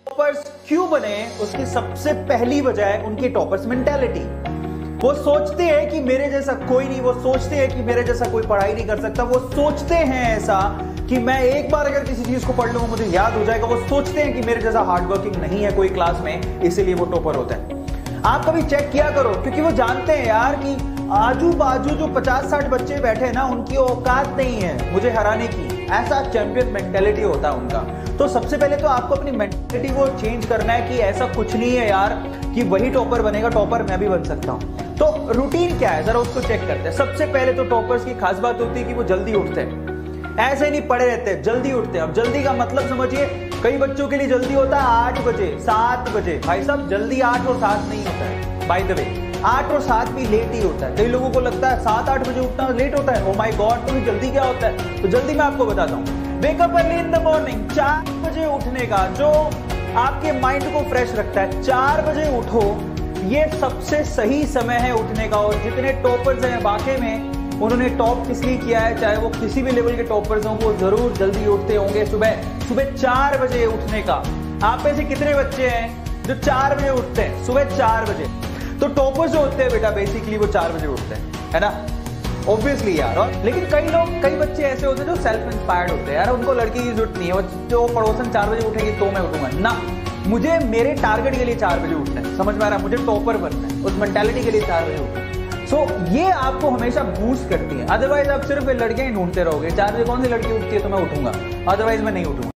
Toppers क्यों बने, उसकी सबसे पहली वजह है उनकी टॉपर्स मेंटालिटी। वो सोचते हैं कि मेरे जैसा कोई नहीं, वो सोचते हैं कि मेरे जैसा कोई पढ़ाई नहीं कर सकता, वो सोचते हैं ऐसा कि मैं एक बार अगर किसी चीज को पढ़ लूंगा मुझे याद हो जाएगा, वो सोचते हैं कि मेरे जैसा हार्डवर्किंग नहीं है कोई क्लास में, इसीलिए वो टॉपर होता है। आप कभी चेक किया करो, क्योंकि वो जानते हैं यार कि आजू बाजू जो 50-60 बच्चे बैठे हैं ना, उनकी औकात नहीं है मुझे हराने की। ऐसा चैंपियन मेंटेलिटी होता है उनका। तो सबसे पहले तो आपको अपनी मेंटेलिटी को चेंज करना है कि ऐसा कुछ नहीं है यार कि वही टॉपर बनेगा, टॉपर मैं भी बन सकता हूं। तो रूटीन क्या है जरा उसको चेक करते हैं। सबसे पहले तो टॉपर्स की खास बात होती है कि वो जल्दी उठते हैं, ऐसे नहीं पड़े रहते हैं, जल्दी उठते हैं। अब जल्दी का मतलब समझिए, कई बच्चों के लिए जल्दी होता है 8 बजे 7 बजे। भाई साहब जल्दी 8 और 7 नहीं होता है, बाय द वे 8 और 7 भी लेट ही होता है। कई लोगों को लगता है 7-8 बजे उठना लेट होता है, ओ माय गॉड, तो जल्दी क्या होता है? तो जल्दी मैं आपको बताता हूँ। Wake up early in the morning, 4 बजे उठने का जो आपके माइंड को फ्रेश रखता है, 4 बजे उठो, ये सबसे सही समय है उठने का। और जितने टॉपर्स हैं वाकई में उन्होंने टॉप किस लिए किया है, चाहे वो किसी भी लेवल के टॉपर्स हों, वो जरूर जल्दी उठते होंगे। सुबह 4 बजे उठने का। आप में से कितने बच्चे हैं जो 4 बजे उठते हैं? सुबह 4 बजे। तो टॉपर्स जो होते हैं बेटा बेसिकली वो 4 बजे उठते हैं, है ना, ऑब्वियसली यार। और लेकिन कई बच्चे ऐसे होते हैं जो सेल्फ इंस्पायर्ड होते हैं, यार उनको लड़की की जरूरत नहीं है, जो पड़ोसन 4 बजे उठेगी तो मैं उठूंगा ना, मुझे मेरे टारगेट के लिए 4 बजे उठना है, समझ में आ रहा है, मुझे टॉपर बनना है, उस मेंटालिटी के लिए 4 बजे उठना है। सो ये आपको हमेशा बूस्ट करती है। अदरवाइज आप सिर्फ लड़कियां ही ढूंढते रहोगे, 4 बजे कौन सी लड़की उठती है तो मैं उठूंगा, अदरवाइज मैं नहीं उठूंगा।